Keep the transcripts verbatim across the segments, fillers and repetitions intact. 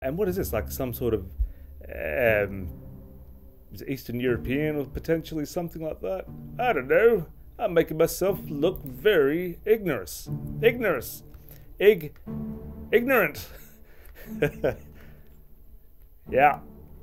And what is this? Like some sort of um, is it Eastern European or potentially something like that? I don't know. I'm making myself look very ignorant. Ignorant. Ig. Ignorant. Yeah.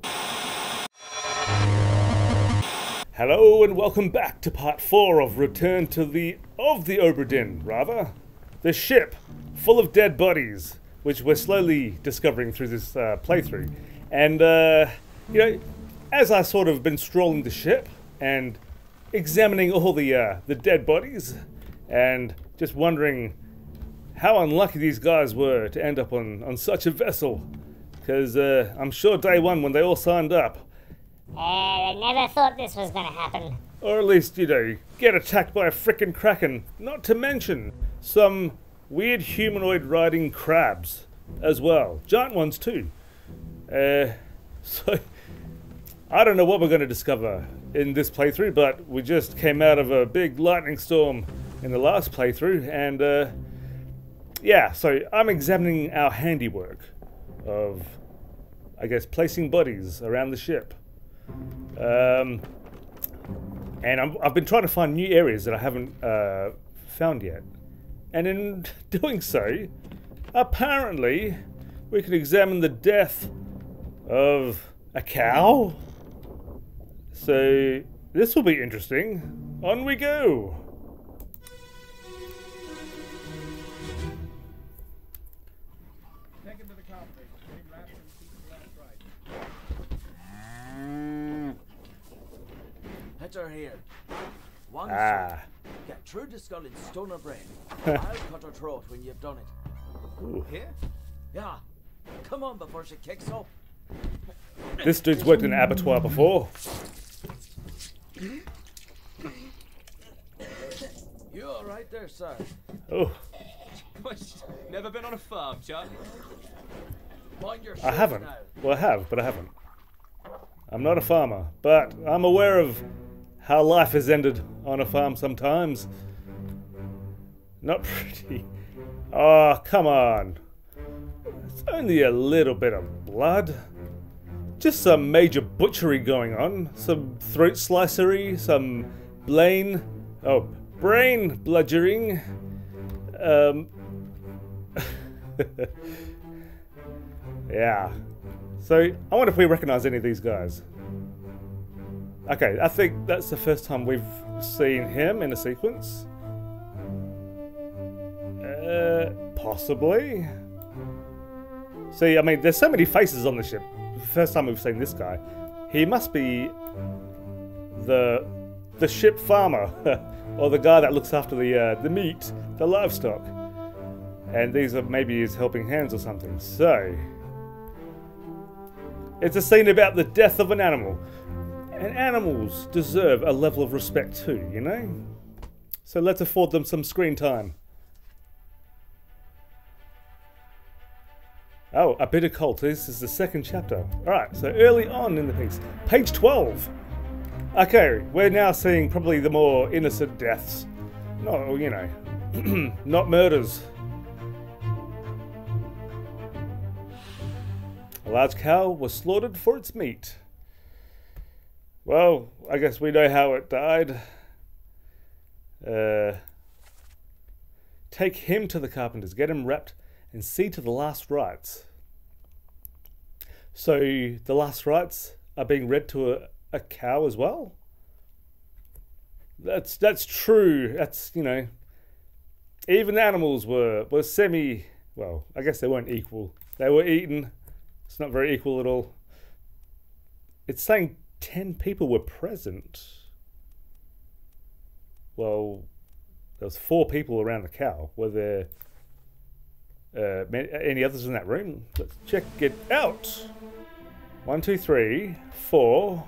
Hello and welcome back to part four of Return to the of the Obra Dinn, rather. The ship full of dead bodies, which we're slowly discovering through this uh, playthrough. And uh, you know, as I sort of been strolling the ship and examining all the uh, the dead bodies, and just wondering how unlucky these guys were to end up on on such a vessel, because uh, I'm sure day one when they all signed up. Uh, I never thought this was gonna happen. Or at least, you know, get attacked by a frickin' kraken. Not to mention some weird humanoid riding crabs as well. Giant ones too. Uh, so, I don't know what we're going to discover in this playthrough, but we just came out of a big lightning storm in the last playthrough, and uh, yeah, so I'm examining our handiwork of, I guess, placing bodies around the ship. Um, and I'm, I've been trying to find new areas that I haven't uh, found yet. And in doing so, apparently, we can examine the death of a cow. So, this will be interesting. On we go! Her here. One ah. shot. Get through the skull in stone or brain. I'll cut her throat when you've done it. Ooh. Here? Yeah. Come on before she kicks up. This dude's worked in an abattoir before. You all right there, sir? Oh. Never been on a farm, Charlie? Mind your I haven't. now. Well, I have, but I haven't. I'm not a farmer, but I'm aware of how life has ended on a farm sometimes. Not pretty. Oh, come on. It's only a little bit of blood. Just some major butchery going on. Some throat slicery, some blain, oh, brain bludgeoning. Um, yeah. So, I wonder if we recognize any of these guys. Okay, I think that's the first time we've seen him in a sequence. Uh, possibly. See, I mean, there's so many faces on the ship. First time we've seen this guy. He must be the the ship farmer, or the guy that looks after the uh, the meat, the livestock. And these are maybe his helping hands or something. So, it's a scene about the death of an animal. And animals deserve a level of respect too, you know? So let's afford them some screen time. Oh, a bit of cult. This is the second chapter. Alright, so early on in the piece. Page twelve. Okay, we're now seeing probably the more innocent deaths. Not, you know, not murders. A large cow was slaughtered for its meat. Well, I guess we know how it died. Uh, take him to the carpenters, get him wrapped, and see to the last rites. So, the last rites are being read to a, a cow as well? That's that's true. That's, you know, even the animals were, were semi, well, I guess they weren't equal. They were eaten. It's not very equal at all. It's saying ten people were present. Well, there was four people around the cow. Were there uh, any others in that room? Let's check it out. One, two, three, four.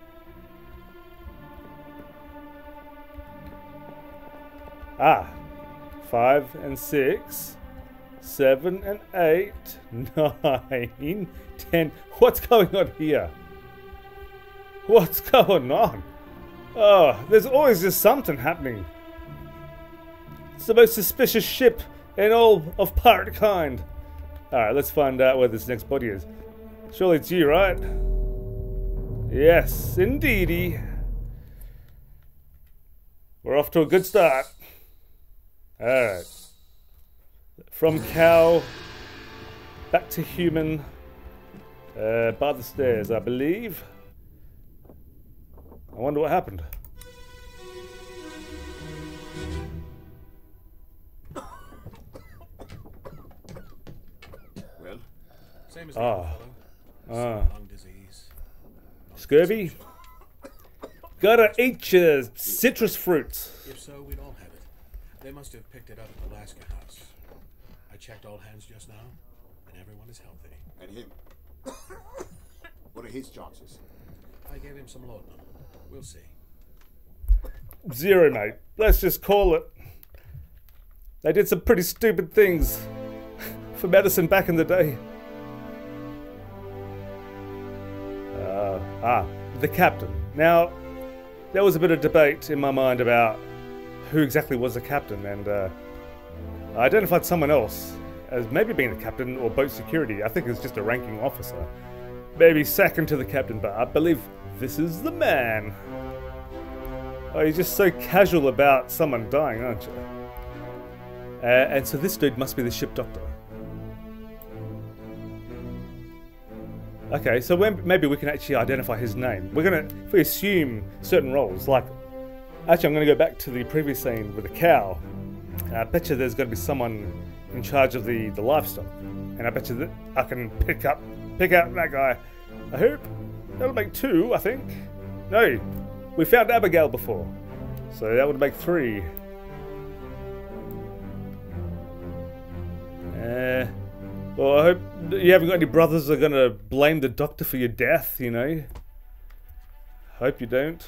Ah, five and six, seven and eight, nine, ten. What's going on here? What's going on? Oh, there's always just something happening. It's the most suspicious ship in all of pirate kind. Alright, let's find out where this next body is. Surely it's you, right? Yes, indeedy. We're off to a good start. Alright. From cow back to human. Uh, by the stairs, I believe. I wonder what happened. Well, same as Ah. the Ah. lung disease. Scurvy? Gotta eat your citrus fruits. If so, we'd all have it. They must have picked it up at the Alaska house. I checked all hands just now, and everyone is healthy. and him. What are his chances? I gave him some laudanum. We'll see. Zero, mate. Let's just call it. They did some pretty stupid things for medicine back in the day. Uh, ah, the captain. Now, there was a bit of debate in my mind about who exactly was the captain, and uh, I identified someone else as maybe being the captain or boat security. I think it's just a ranking officer. Maybe second to the captain, but I believe this is the man. Oh, you're just so casual about someone dying, aren't you? Uh, and so this dude must be the ship doctor. Okay, so when, maybe we can actually identify his name. We're gonna, if we assume certain roles, like, actually I'm gonna go back to the previous scene with the cow. And I bet you there's gonna be someone in charge of the, the livestock. And I bet you that I can pick up, pick out that guy. I hope. That'll make two, I think. No, we found Abigail before. So that would make three. Uh, well, I hope you haven't got any brothers that are going to blame the doctor for your death, you know. Hope you don't.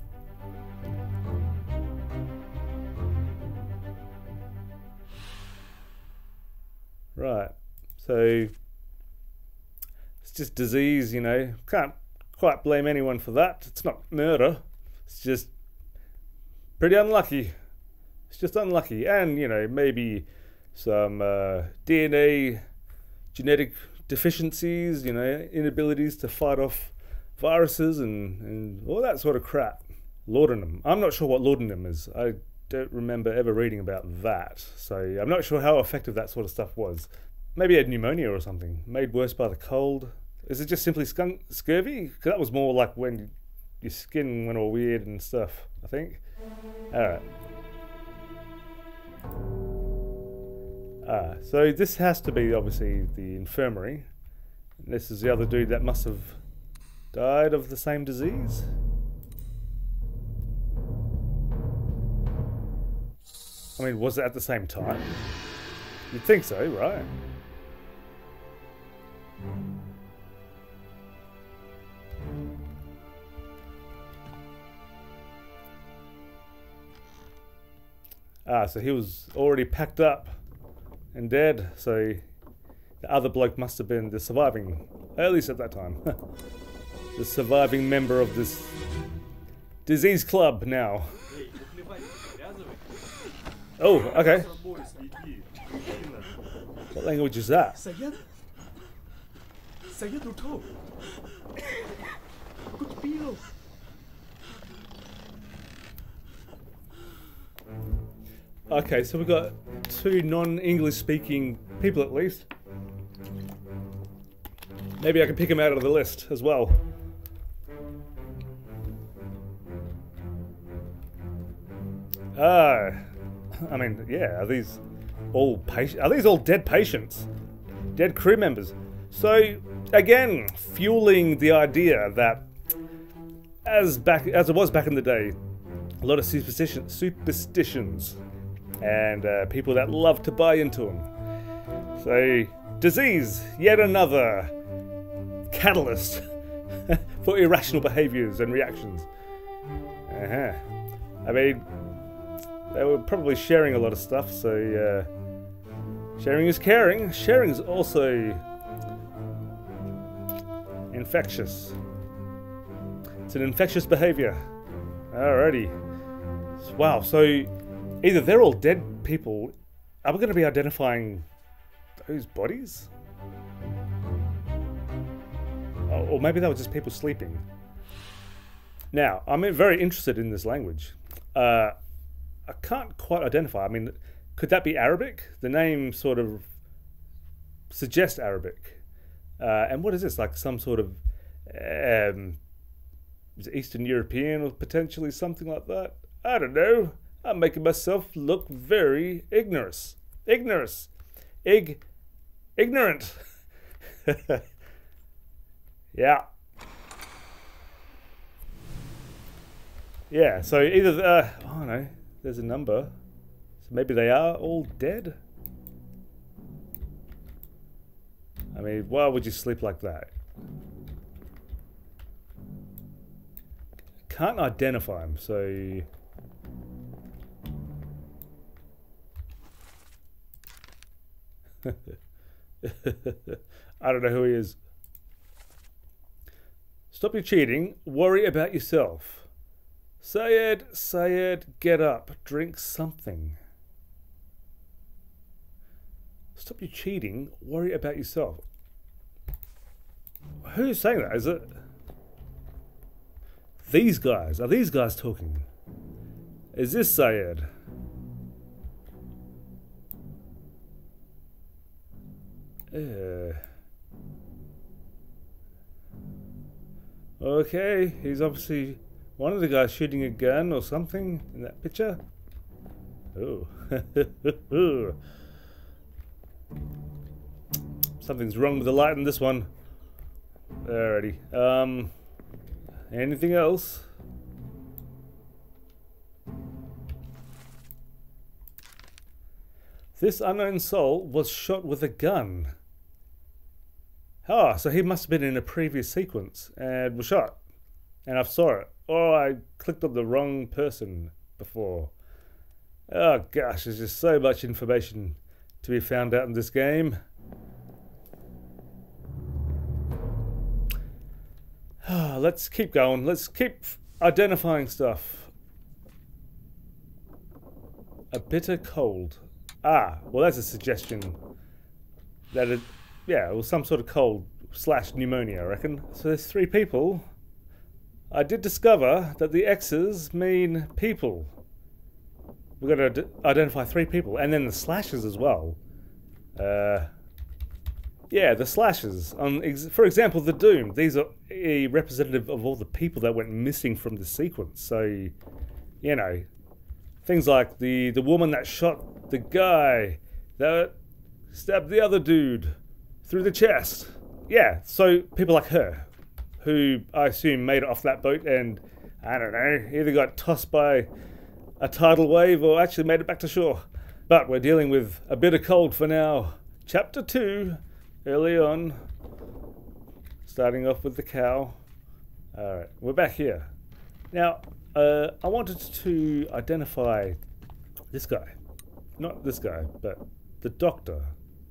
Right, so it's just disease, you know. Can't quite blame anyone for that. It's not murder. It's just pretty unlucky. It's just unlucky. And, you know, maybe some uh, D N A genetic deficiencies, you know, inabilities to fight off viruses and, and all that sort of crap. Laudanum. I'm not sure what laudanum is. I don't remember ever reading about that. So I'm not sure how effective that sort of stuff was. Maybe he had pneumonia or something, made worse by the cold. Is it just simply skunk scurvy? Because that was more like when your skin went all weird and stuff, I think. Alright. Ah, so this has to be obviously the infirmary. This is the other dude that must have died of the same disease. I mean, was it at the same time? You'd think so, right? Ah, so he was already packed up and dead, so the other bloke must have been the surviving, at least at that time, the surviving member of this disease club now. Oh, okay. What language is that? Saya, saya tutup. Aku terpilih. Okay, so we've got two non-English speaking people at least. Maybe I can pick them out of the list as well. Ah, I mean, yeah, are these all patient? Are these all dead patients? Dead crew members? So, again, fueling the idea that as back as it was back in the day, a lot of superstition, superstitions and uh, people that love to buy into them. So, disease, yet another catalyst for irrational behaviors and reactions. Uh-huh. I mean, they were probably sharing a lot of stuff, so uh, sharing is caring. Sharing is also infectious. It's an infectious behavior. Alrighty. Wow, so either they're all dead people. Are we going to be identifying those bodies? Or, or maybe they were just people sleeping. Now, I'm very interested in this language. Uh, I can't quite identify. I mean, could that be Arabic? The name sort of suggests Arabic. Uh, and what is this? Like some sort of um, is it Eastern European or potentially something like that? I don't know. I'm making myself look very ignorant. Ignorant. Ig. Ignorant. Yeah. Yeah, so either, uh, oh no, there's a number. So maybe they are all dead? I mean, why would you sleep like that? Can't identify him, so... I don't know who he is. Stop your cheating. Worry about yourself. Sayed, Sayed, get up. Drink something. Stop your cheating. Worry about yourself. Who's saying that? Is it these guys? Are these guys talking? Is this Sayed? Uh. Okay, he's obviously one of the guys shooting a gun or something in that picture. Oh. Something's wrong with the light in this one. Alrighty. Um, anything else? This unknown soul was shot with a gun. Ah, so he must have been in a previous sequence and was shot. And I saw it. Or I clicked on the wrong person before. Oh gosh, there's just so much information to be found out in this game. Ah, let's keep going. Let's keep identifying stuff. A bitter cold. Ah, well that's a suggestion that it, yeah, it was some sort of cold slash pneumonia, I reckon. So there's three people. I did discover that the X's mean people. We've got to identify three people. And then the slashes as well. Uh, yeah, the slashes. Um, ex for example, the Doom. These are a representative of all the people that went missing from the sequence. So, you know, things like the, the woman that shot the guy that stabbed the other dude through the chest. Yeah, so people like her, who I assume made it off that boat and, I don't know, either got tossed by a tidal wave or actually made it back to shore. But we're dealing with a bit of cold for now. Chapter two, early on. Starting off with the cow. Alright, we're back here. Now, uh, I wanted to identify this guy. Not this guy, but the doctor.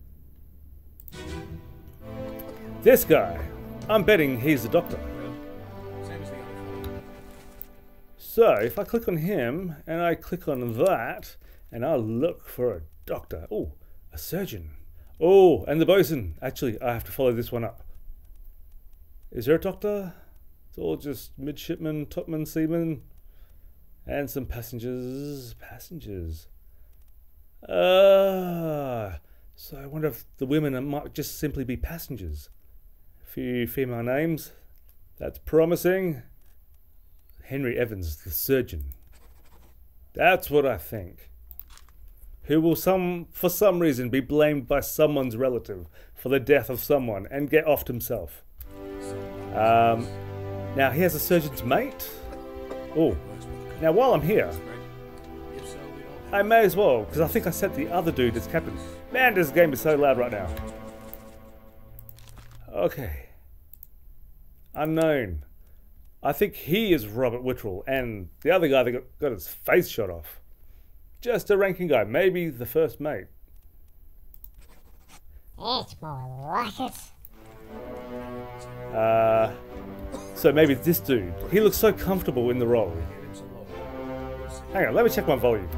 This guy. I'm betting he's the doctor. Same as the other fellow. So, if I click on him, and I click on that, and I look for a doctor. Oh, a surgeon. Oh, and the bosun. Actually, I have to follow this one up. Is there a doctor? It's all just midshipmen, topmen, seamen, and some passengers. Passengers. Ah, so I wonder if the women might just simply be passengers. A few female names. That's promising. Henry Evans, the surgeon. That's what I think. Who will some, for some reason, be blamed by someone's relative for the death of someone and get offed himself. Um, now, he has a surgeon's mate. Oh, now while I'm here, I may as well, because I think I set the other dude as captain. Man, this game is so loud right now. Okay. Unknown. I think he is Robert ViDWHAL, and the other guy that got, got his face shot off. Just a ranking guy, maybe the first mate. It's more like it. Uh, so maybe this dude. He looks so comfortable in the role. Hang on, let me check my volume.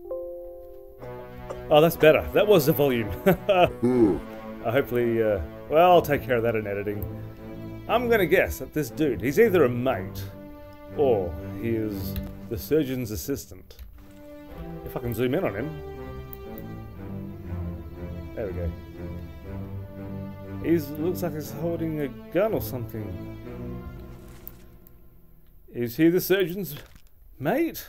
Oh, that's better. That was the volume. uh, hopefully, uh, Well, I'll take care of that in editing. I'm gonna guess that this dude, he's either a mate or he is the surgeon's assistant. If I can zoom in on him. There we go. He looks like he's holding a gun or something. Is he the surgeon's mate?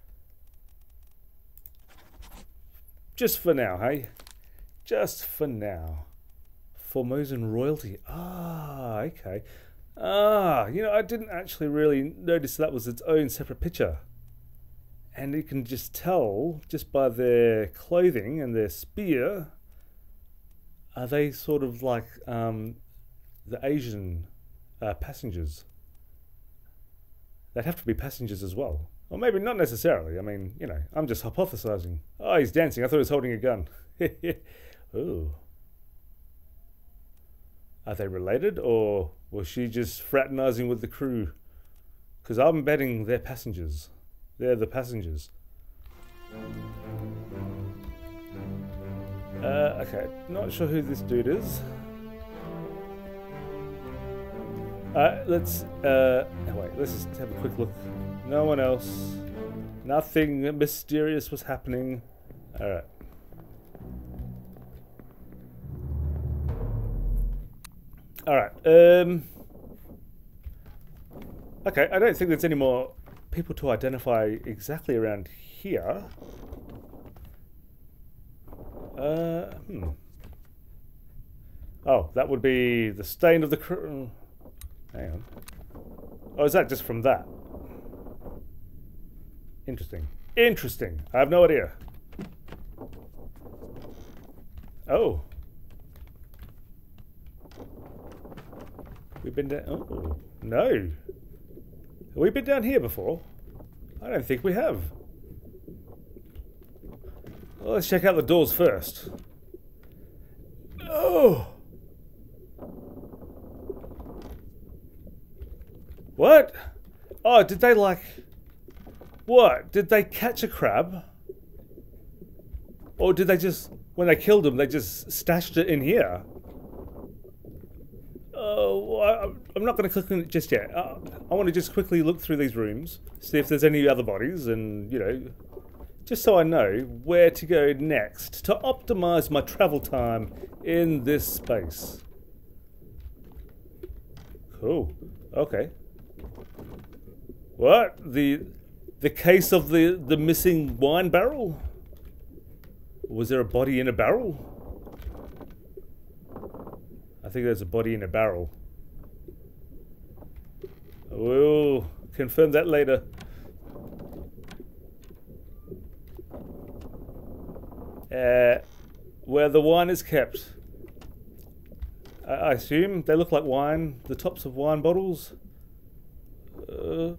Just for now, hey? Just for now. Formosan royalty. Ah, okay. Ah, you know, I didn't actually really notice that was its own separate picture. And you can just tell, just by their clothing and their spear, are they sort of like um, the Asian uh, passengers? They'd have to be passengers as well. Or maybe not necessarily. I mean, you know, I'm just hypothesizing. Oh, he's dancing. I thought he was holding a gun. Ooh. Are they related, or was she just fraternizing with the crew? Because I'm betting they're passengers. They're the passengers. Uh, okay, not sure who this dude is. Uh, let's, uh, oh wait, let's just have a quick look. No one else. Nothing mysterious was happening. Alright. Alright, um... okay, I don't think there's any more people to identify exactly around here. Uh, hmm. Oh, that would be the stain of the cr- hang on. Oh, is that just from that? Interesting. Interesting. I have no idea. Oh. We've been down... oh, no. Have we been down here before? I don't think we have. Well, let's check out the doors first. Oh! What? Oh, did they like... what? Did they catch a crab? Or did they just... when they killed him, they just stashed it in here? Oh, I, I'm not going to click on it just yet. Uh, I want to just quickly look through these rooms, see if there's any other bodies, and, you know, just so I know where to go next to optimize my travel time in this space. Cool. Okay. What? The the case of the, the missing wine barrel? Was there a body in a barrel? I think there's a body in a barrel. We'll confirm that later. Uh, where the wine is kept. I, I assume they look like wine, the tops of wine bottles. Uh,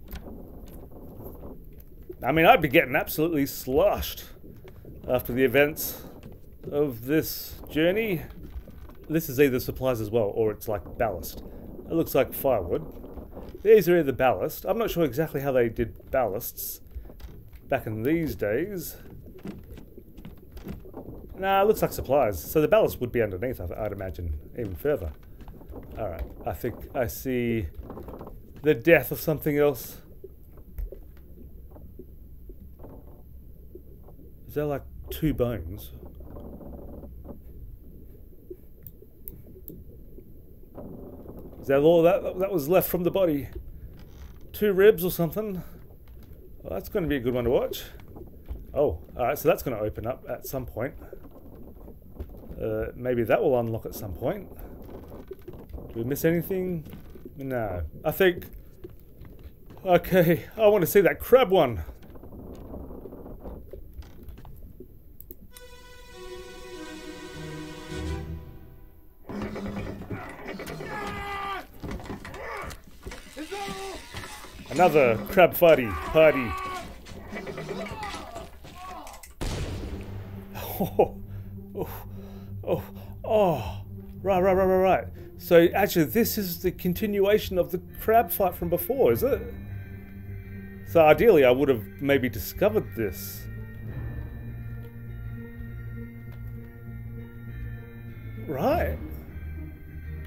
I mean, I'd be getting absolutely sloshed after the events of this journey. This is either supplies as well, or it's like ballast. It looks like firewood. These are either ballast. I'm not sure exactly how they did ballasts back in these days. Nah, it looks like supplies. So the ballast would be underneath, I'd imagine, even further. Alright, I think I see the death of something else. Is there like two bones? Is that all that, that was left from the body? Two ribs or something? Well, that's going to be a good one to watch. Oh, alright, so that's going to open up at some point. Uh, maybe that will unlock at some point. Do we miss anything? No. I think... okay, I want to see that crab one. Another crab party. Party. Oh, oh, oh, oh. Right, right, right, right, right. So actually, this is the continuation of the crab fight from before, is it? So ideally, I would have maybe discovered this. Right.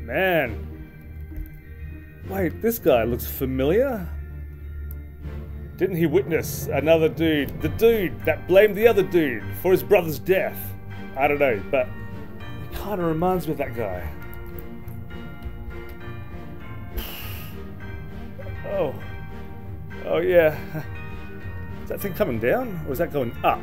Man. Wait, this guy looks familiar? Didn't he witness another dude, the dude that blamed the other dude for his brother's death? I don't know, but it kind of reminds me of that guy. Oh. Oh yeah. Is that thing coming down, or is that going up?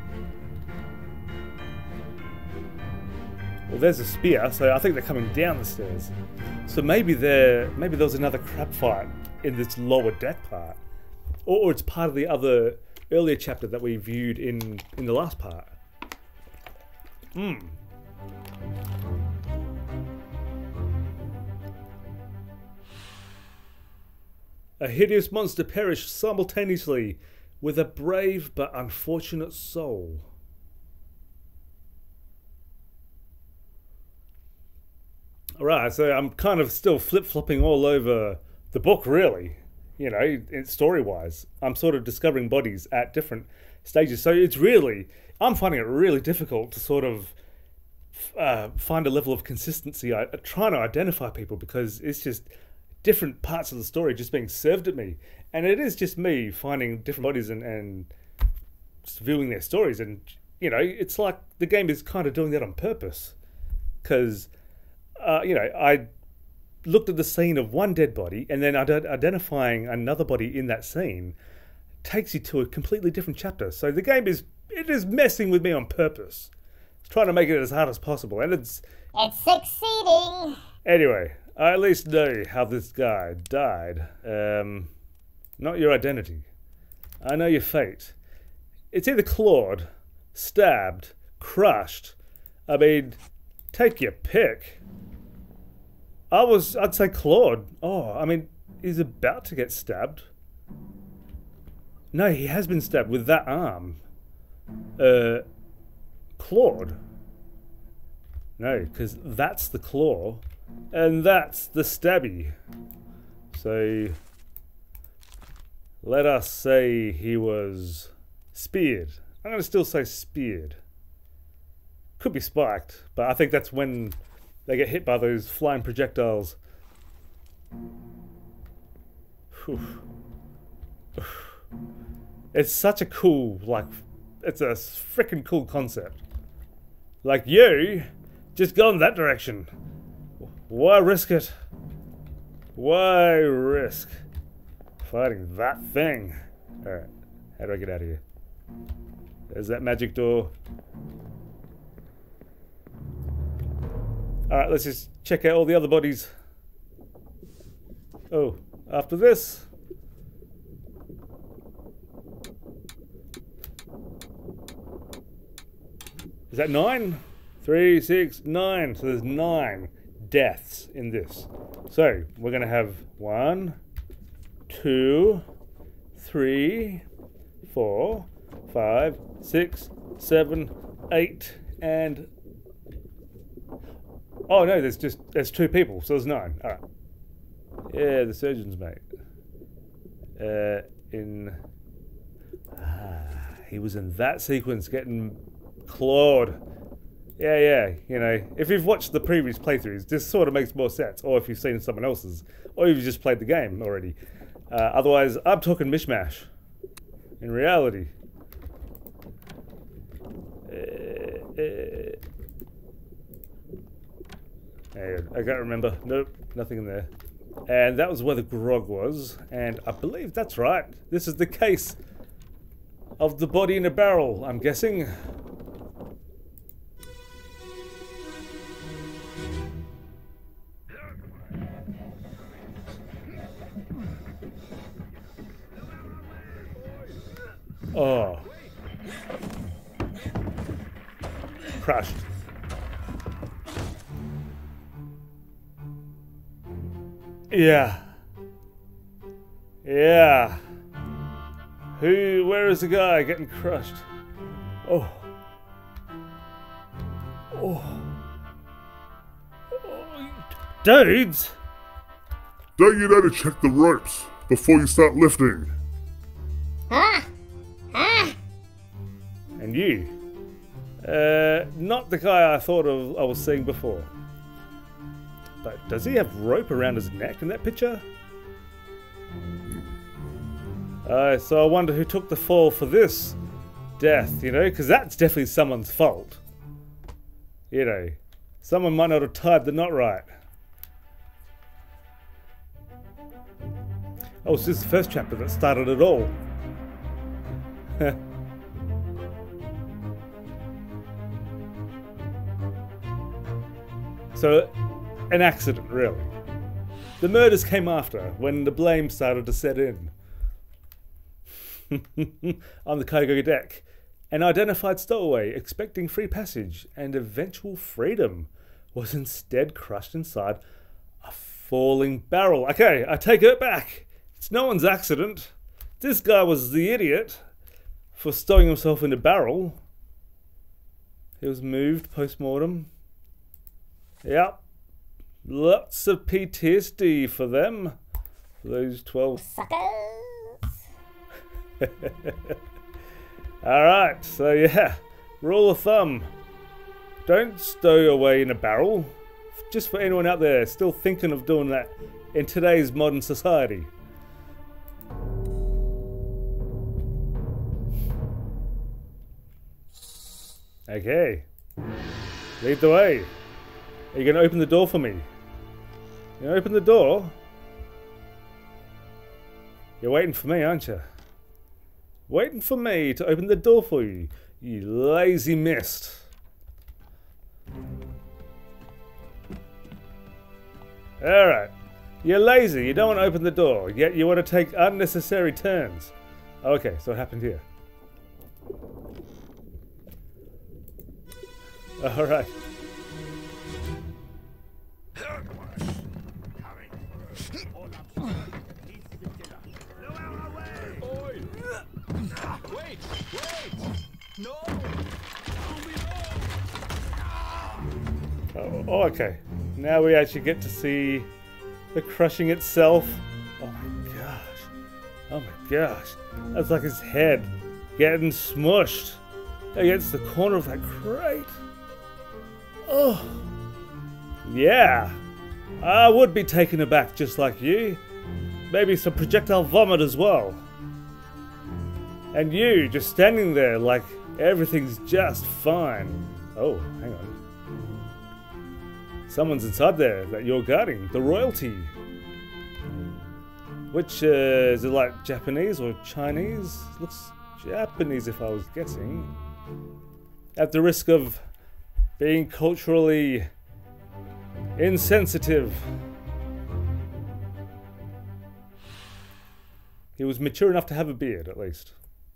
Well, there's a spear, so I think they're coming down the stairs. So maybe there, maybe there was another crab fight in this lower deck part, or, or it's part of the other earlier chapter that we viewed in in the last part. Hmm. A hideous monster perished simultaneously with a brave but unfortunate soul. Alright, so I'm kind of still flip-flopping all over the book, really. You know, story-wise. I'm sort of discovering bodies at different stages. So it's really, I'm finding it really difficult to sort of uh, find a level of consistency. I, I trying to identify people because it's just different parts of the story just being served at me. And it is just me finding different bodies and, and just viewing their stories. And, you know, it's like the game is kind of doing that on purpose. Because... Uh, you know, I looked at the scene of one dead body, and then identifying another body in that scene takes you to a completely different chapter. So the game is it is messing with me on purpose. It's trying to make it as hard as possible, and it's It's succeeding. Anyway, I at least know how this guy died. Um, not your identity. I know your fate. It's either clawed, stabbed, crushed. I mean, take your pick. I was, I'd say clawed. Oh, I mean, he's about to get stabbed. No, he has been stabbed with that arm. Uh, clawed. No, because that's the claw, and that's the stabby. So, let us say he was speared. I'm going to still say speared. Could be spiked, but I think that's when they get hit by those flying projectiles. Whew. It's such a cool, like, it's a freaking cool concept. Like, you, just go in that direction. Why risk it? Why risk fighting that thing? Alright, how do I get out of here? There's that magic door. Alright, let's just check out all the other bodies. Oh, after this. Is that nine? Three, six, nine. So there's nine deaths in this. So we're going to have one, two, three, four, five, six, seven, eight, and... Oh no, there's just, there's two people, so there's nine. Alright. Yeah, the surgeon's mate. Uh, in... Ah, he was in that sequence getting clawed. Yeah, yeah, you know, if you've watched the previous playthroughs, this sort of makes more sense. Or if you've seen someone else's, or you've just played the game already. Uh, otherwise, I'm talking mishmash. In reality. Uh, uh, I can't remember. Nope, nothing in there. And that was where the grog was. And I believe that's right. This is the case of the body in a barrel, I'm guessing. Oh. Crushed. Yeah. Yeah. Who, where is the guy getting crushed? Oh. Oh. Oh. Dudes! Don't you know to check the ropes before you start lifting? Huh? Huh? And you? Uh, not the guy I thought of I was seeing before. But does he have rope around his neck in that picture? Uh, so I wonder who took the fall for this death, you know? Because that's definitely someone's fault. You know, someone might not have tied the knot right. Oh, so this is the first chapter that started it all. So, an accident, really. The murders came after, when the blame started to set in. On the cargo deck, an identified stowaway expecting free passage and eventual freedom was instead crushed inside a falling barrel. Okay, I take it back. It's no one's accident. This guy was the idiot for stowing himself in a barrel. He was moved post-mortem. Yep. Lots of P T S D for them. For those twelve. Suckers! Alright, so yeah. Rule of thumb. Don't stow away in a barrel. Just for anyone out there still thinking of doing that in today's modern society. Okay. Lead the way. Are you going to open the door for me? You gonna open the door? You're waiting for me, aren't you? Waiting for me to open the door for you, you lazy mist. Alright. You're lazy, you don't want to open the door, yet you want to take unnecessary turns. Okay, so what happened here? Alright. Wait! Wait! No! Oh, oh, okay. Now we actually get to see the crushing itself. Oh my gosh. Oh my gosh. That's like his head getting smushed against the corner of that crate. Oh. Yeah. I would be taken aback just like you. Maybe some projectile vomit as well. And you just standing there like everything's just fine. Oh, hang on. Someone's inside there that you're guarding. The royalty. Which, uh, is it like Japanese or Chinese? Looks Japanese if I was guessing. At the risk of being culturally insensitive. He was mature enough to have a beard, at least.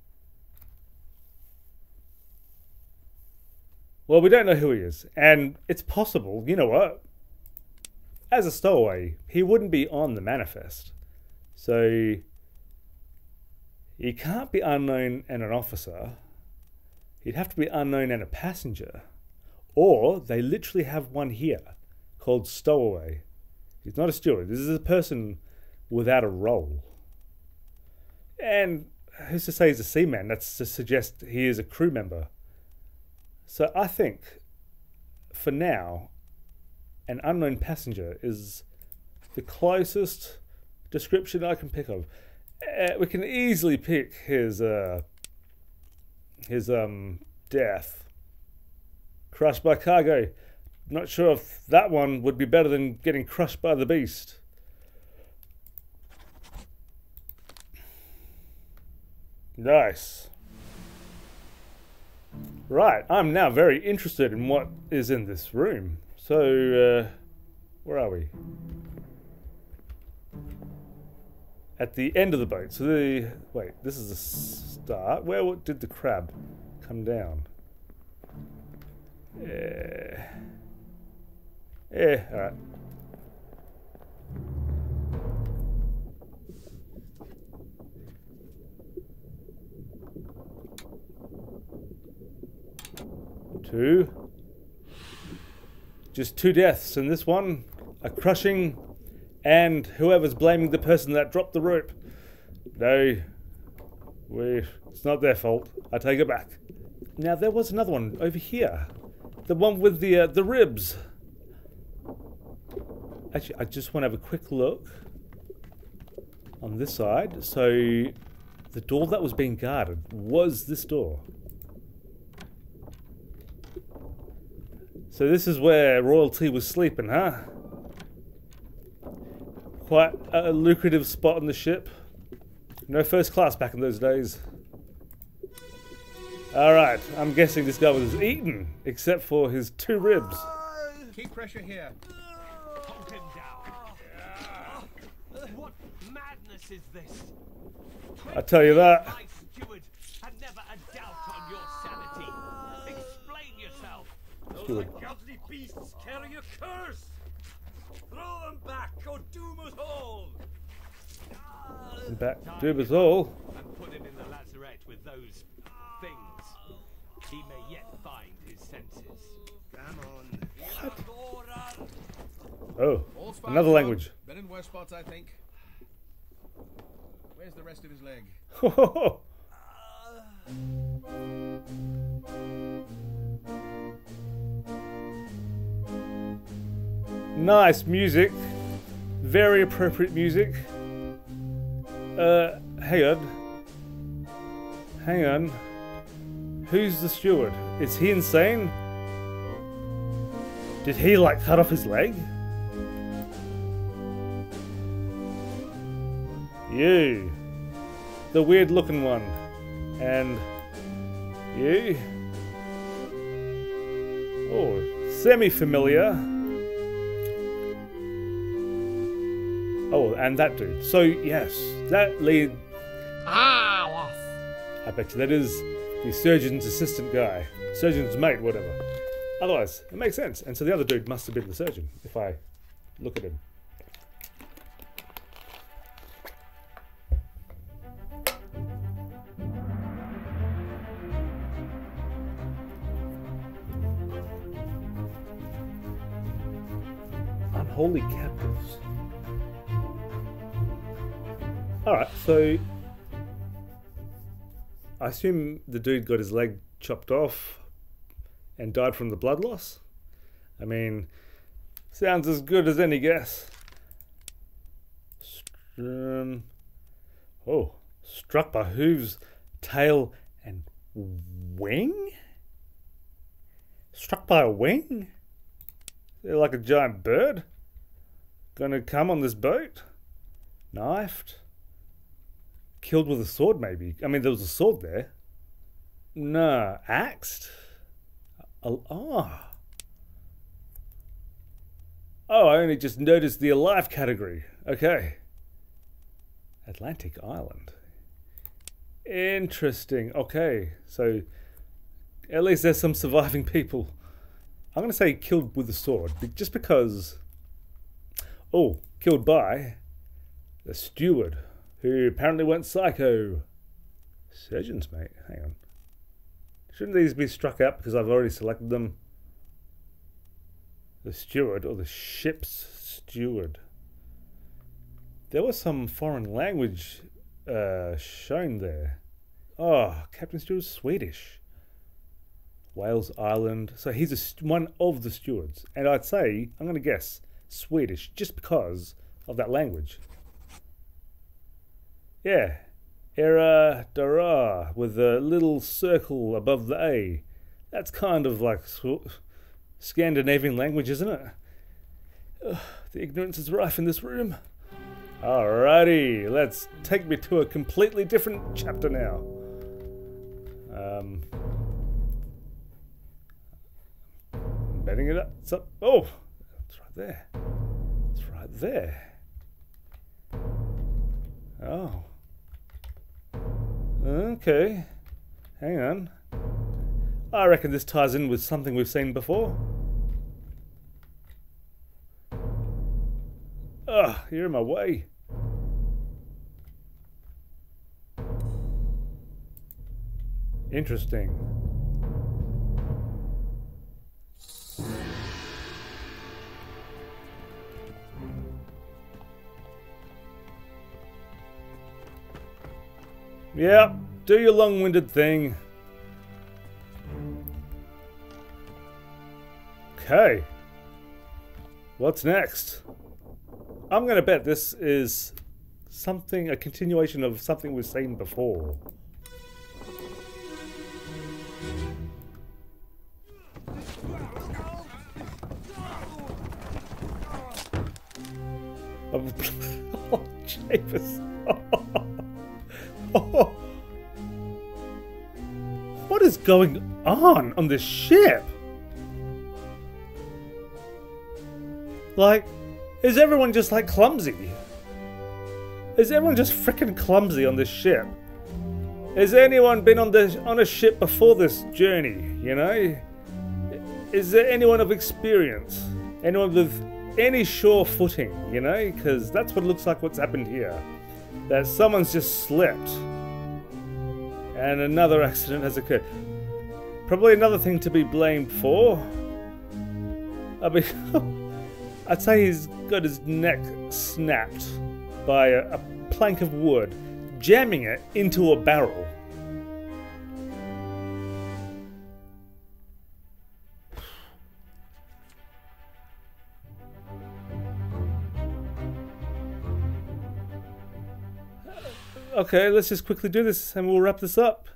Well, we don't know who he is, and it's possible, you know what? As a stowaway, he wouldn't be on the manifest. So, he can't be unknown and an officer. He'd have to be unknown and a passenger. Or, they literally have one here, called stowaway. He's not a steward, this is a person without a role. And who's to say he's a seaman? That's to suggest he is a crew member. So I think, for now, an unknown passenger is the closest description I can pick of. Uh, we can easily pick his uh, his um death. Crushed by cargo. Not sure if that one would be better than getting crushed by the beast. Nice. Right, I'm now very interested in what is in this room. So, uh, where are we? At the end of the boat. So the, wait, this is the start. Where did the crab come down? Yeah. Yeah, alright. Two. Just two deaths, and this one, a crushing, and whoever's blaming the person that dropped the rope. No, we, it's not their fault. I take it back. Now there was another one over here, the one with the uh, the ribs. Actually, I just want to have a quick look on this side. So, the door that was being guarded was this door. So this is where royalty was sleeping, huh? Quite a lucrative spot on the ship. No first class back in those days. Alright, I'm guessing this guy was eaten, except for his two ribs. Keep pressure here. Hold him down. What madness is this? I tell you that. My steward had never a doubt on your sanity. Explain yourself. Steward. Those ungodly beasts carry a curse. Throw them back or doom us all. Back, do us all. And put him in the lazaret with those things. He may yet find his senses. Come on. Oh, All spots another gone. language. Been in worse spots, I think. Where's the rest of his leg? Nice music. Very appropriate music. Uh, hang on. Hang on. Who's the steward? Is he insane? Did he, like, cut off his leg? You. The weird looking one. And you. Oh, semi-familiar. Oh, and that dude. So, yes, that lead... Ah, yes. I bet you that is the surgeon's assistant guy. Surgeon's mate, whatever. Otherwise, it makes sense. And so the other dude must have been the surgeon, if I look at him. Unholy captives. Alright, so I assume the dude got his leg chopped off and died from the blood loss? I mean, sounds as good as any guess. Um, oh, struck by hooves, tail, and wing? Struck by a wing? They're like a giant bird? Gonna come on this boat? Knifed? Killed with a sword, maybe. I mean, there was a sword there. Nah, axed? Oh, oh. Oh, I only just noticed the alive category. Okay. Atlantic Island. Interesting. Okay, so at least there's some surviving people. I'm going to say killed with a sword, just because... Oh, killed by the steward, who apparently went psycho. Surgeons, mate. Hang on. Shouldn't these be struck out because I've already selected them? The steward, or the ship's steward. There was some foreign language uh, shown there. Oh, Captain Steward's Swedish. Wales Island. So he's a st one of the stewards. And I'd say, I'm going to guess, Swedish, just because of that language. Yeah. Era Dara, with a little circle above the A. That's kind of like Scandinavian language, isn't it? Ugh, the ignorance is rife in this room. Alrighty, let's take me to a completely different chapter now. Um, betting it up. It's up. Oh, it's right there. It's right there. Oh. Okay. Hang on. I reckon this ties in with something we've seen before. Ugh, you're in my way. Interesting. Yeah, do your long-winded thing. Okay. What's next? I'm going to bet this is something, a continuation of something we've seen before. Oh, Japers. Oh. What is going on on this ship? Like, is everyone just like clumsy? Is everyone just freaking clumsy on this ship? Has anyone been on this on a ship before this journey, you know? Is there anyone of experience? Anyone with any sure footing, you know? Because that's what it looks like what's happened here. That someone's just slipped. And another accident has occurred. Probably another thing to be blamed for. I mean, I'd say he's got his neck snapped by a, a plank of wood, jamming it into a barrel. Okay, let's just quickly do this and we'll wrap this up.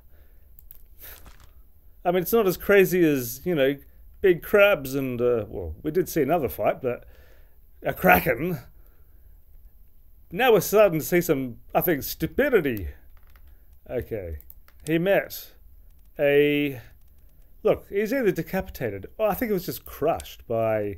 I mean, it's not as crazy as, you know, big crabs and, uh, well, we did see another fight, but a kraken. Now we're starting to see some, I think, stupidity. Okay. He met a... Look, he's either decapitated, or I think it was just crushed by...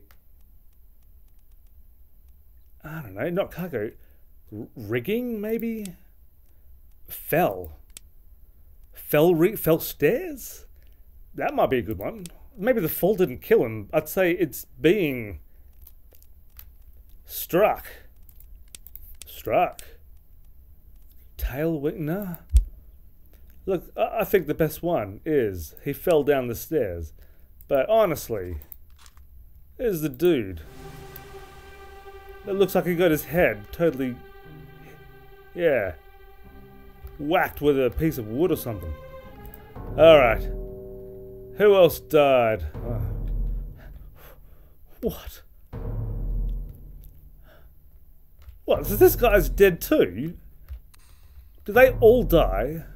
I don't know, not cargo. R rigging, maybe? Fell. Fell, ri fell stairs? That might be a good one. Maybe the fall didn't kill him. I'd say it's being struck. Struck. Tail wing? Nah. Look, I, I think the best one is he fell down the stairs. But honestly, there's the dude. It looks like he got his head totally, yeah, whacked with a piece of wood or something. Alright. Who else died? Oh. What? What? So this guy's dead too? Did they all die?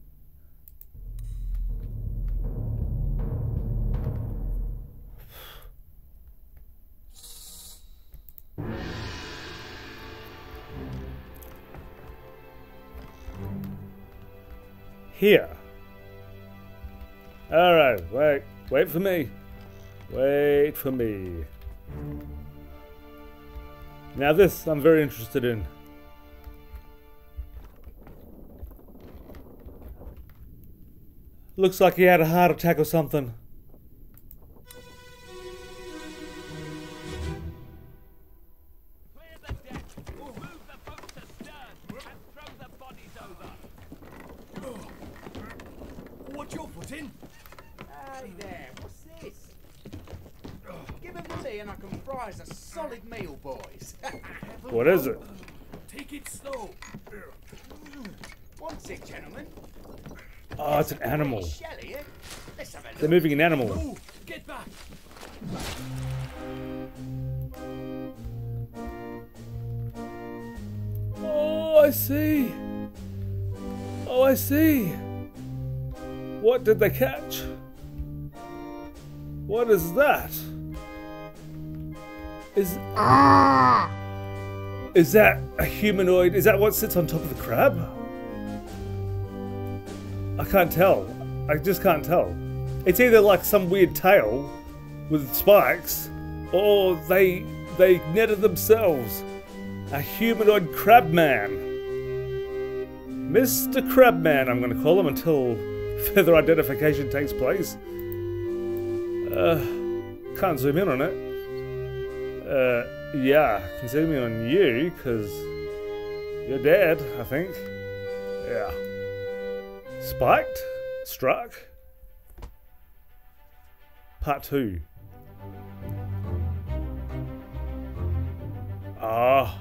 Here. Alright, wait. Wait for me. Wait for me. Now this I'm very interested in. Looks like he had a heart attack or something. Clear the deck. We'll move the boat to stern and throw the bodies over. What's your foot in? Hey there, what's this? Give him to me and I can fry us a solid meal, boys. What is it? Take it slow. What's it, gentlemen? Oh, it's an animal. Shelly, eh? Let's have a look. They're moving an animal. Move. Get back. Oh, I see. Oh, I see. What did they catch? What is that? Is Is that a humanoid? Is that what sits on top of the crab? I can't tell. I just can't tell. It's either like some weird tail with spikes, or they they netted themselves. A humanoid crab man. Mister Crabman, I'm going to call him until further identification takes place. Uh, can't zoom in on it. Uh, yeah, I can zoom in on you, because you're dead, I think. Yeah. Spiked? Struck? Part two. Ah.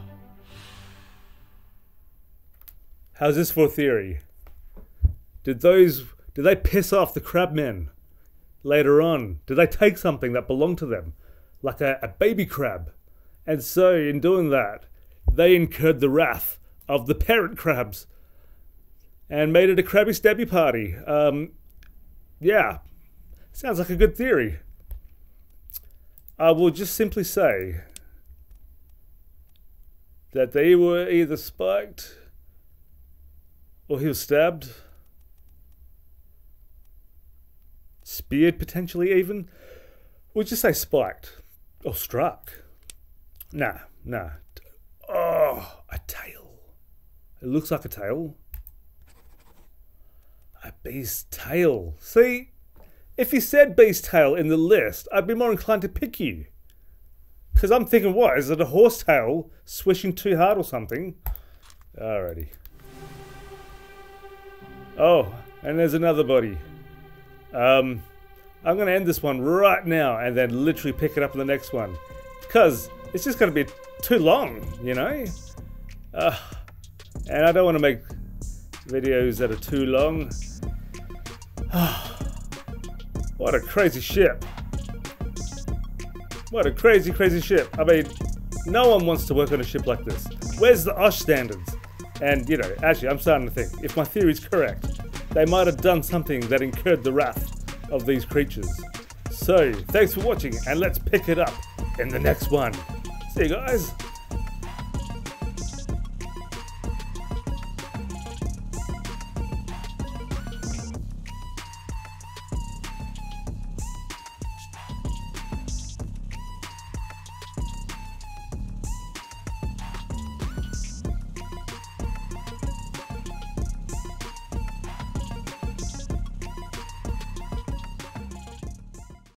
How's this for a theory? Did those... Did they piss off the crabmen later on? Did they take something that belonged to them? Like a, a baby crab? And so, in doing that, they incurred the wrath of the parent crabs and made it a crabby stabby party. Um, yeah, sounds like a good theory. I will just simply say that they were either spiked or he was stabbed, speared potentially even. We'll just say spiked or struck. Nah, nah. Oh, a tail. It looks like a tail. A beast's tail. See, if you said beast tail in the list, I'd be more inclined to pick you. Because I'm thinking, what, is it a horse tail swishing too hard or something? Alrighty. Oh, and there's another body. Um, I'm going to end this one right now and then literally pick it up in the next one. Because it's just going to be too long, you know? Uh, and I don't want to make videos that are too long. What a crazy ship. What a crazy, crazy ship. I mean, no one wants to work on a ship like this. Where's the O S H standards? And, you know, actually, I'm starting to think, if my theory's correct, they might have done something that incurred the wrath of these creatures. So, thanks for watching, and let's pick it up in the next one. See you guys.